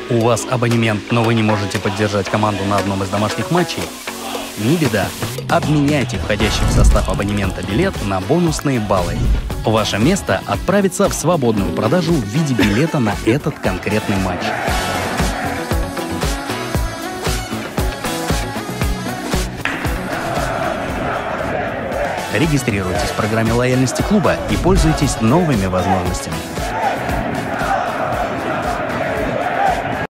У вас абонемент, но вы не можете поддержать команду на одном из домашних матчей? Не беда. Обменяйте входящий в состав абонемента билет на бонусные баллы. Ваше место отправится в свободную продажу в виде билета на этот конкретный матч. Регистрируйтесь в программе лояльности клуба и пользуйтесь новыми возможностями.